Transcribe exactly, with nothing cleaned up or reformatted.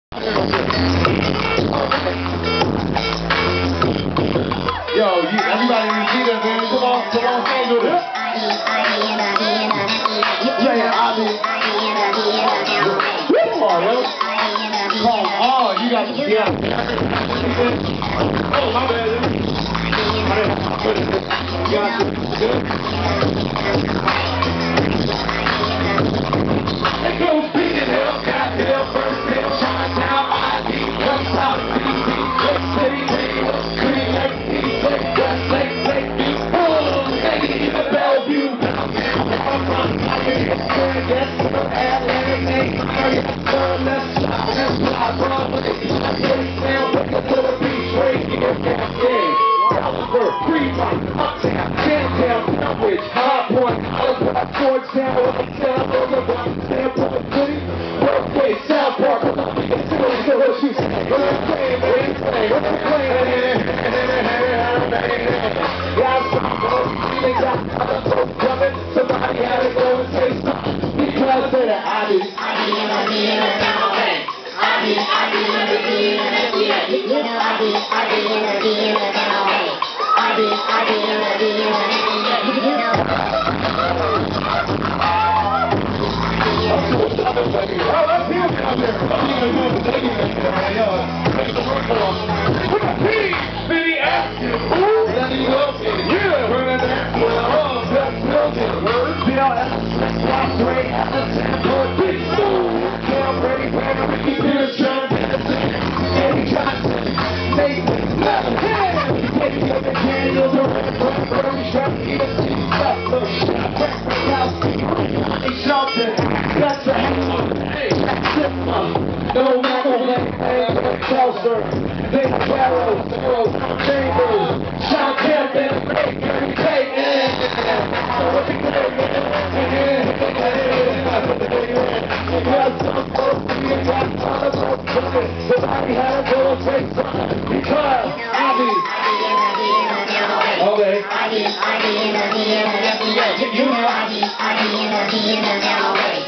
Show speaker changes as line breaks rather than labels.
Yo, you, everybody in the theater, man. Come on, come on, sing with us. Yeah, yeah, I mean. Come on, yo. Come on, you got to see out. Oh, my bad. You got to good. Let's go, beat it up, got it up, first hit, shine down, I D, one south, D C, Lake City, Green Lake, East Lake, West Lake, Lake View, boom, Lady, the Bellevue, I'm from Miami, yes, Atlantic, Lake, Area, Sun, let's shop, let's fly, Broadway, let's get it down, look at the beach, right here, yeah, Caliber, Fremont, Uptown, Downtown, Cambridge, High Point, Alabama, Georgetown, Uptown, Boulevard, Stanford City, Berkeley, South Park, Columbia, City, what you say? What I'm saying, what I'm saying, what I'm saying, got some they got some coming, somebody had to go and say something, because of the I D. I D, I D, I D, I D, I D, I D, you know I D, I D, I D, I D, I D, I D, I D, you know. Oh, let's hear it out there. I'm going to move the lady back there. Yo, make the work on. Look at P, City Action. Ooh, let me go. Yeah, we're in there. We're in the best building. We're in the Lost Ray, Alexander, Big School. Cam Brady, Brandon, Ricky Pierce, John Dennison, Eddie Johnson, Nathan, Levin, Eddie Yoga, Daniel, Durant, Brady, Sharp, E S T, Sutton, Breakfast House, Ronnie Shelton, that's a hey, Sigma, no matter what, Kelser, Nick Barrow, Earl, Chambers, Sean Campbell, Gary Payton, so what you doing, man? Somebody had to go and say something because I mean, okay. I mean, I mean, you know, I mean, I mean,